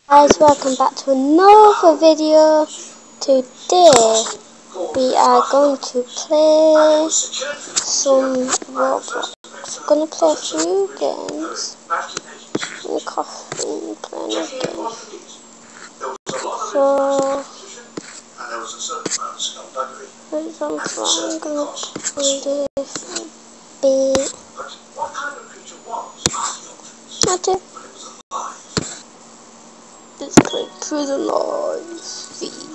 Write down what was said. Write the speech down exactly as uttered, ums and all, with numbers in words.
Guys, welcome back to another video. Today we are going to play some Roblox. We're going to play a few games. And coffee, playing a game. So, for example, I'm going to play this bit. That's it. Let's play Prison Life.